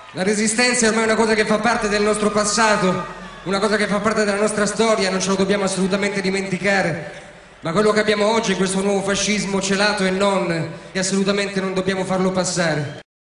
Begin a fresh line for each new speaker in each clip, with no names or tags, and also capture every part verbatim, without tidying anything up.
La resistenza è ormai una cosa che fa parte del nostro passato, una cosa che fa parte della nostra storia, non ce lo dobbiamo assolutamente dimenticare. Ma quello che abbiamo oggi, questo nuovo fascismo celato e non, e assolutamente non dobbiamo farlo passare.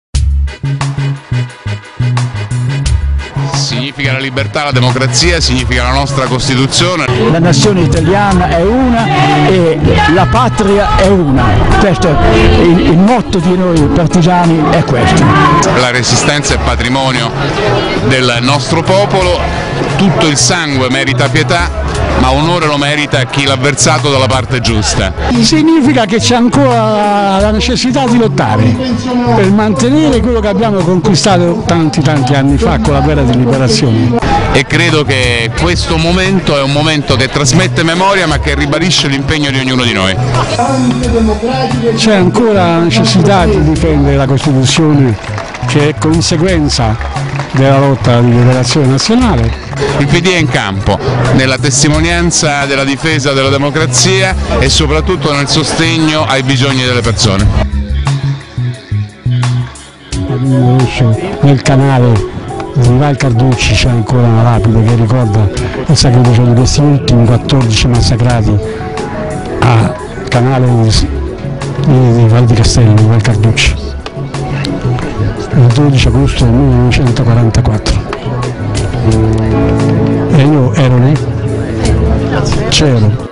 Significa la libertà, la democrazia, significa la nostra Costituzione.
La nazione italiana è una e la patria è una. Questo, il, il motto di noi partigiani è questo.
La resistenza è patrimonio del nostro popolo, tutto il sangue merita pietà, ma onore lo merita chi l'ha versato dalla parte giusta.
Significa che c'è ancora la necessità di lottare per mantenere quello che abbiamo conquistato tanti tanti anni fa con la guerra di liberazione.
E credo che questo momento è un momento che trasmette memoria ma che ribadisce l'impegno di ognuno di noi.
C'è ancora la necessità di difendere la Costituzione, che è conseguenza della lotta di liberazione nazionale.
Il P D è in campo, nella testimonianza della difesa della democrazia e soprattutto nel sostegno ai bisogni delle persone.
Nel canale di Val Carducci c'è ancora una lapide che ricorda il sacrificio di questi ultimi quattordici massacrati a canale di, di Val di Castello, di Val Carducci, il dodici agosto del millenovecentoquarantaquattro. E io ero lì, c'ero.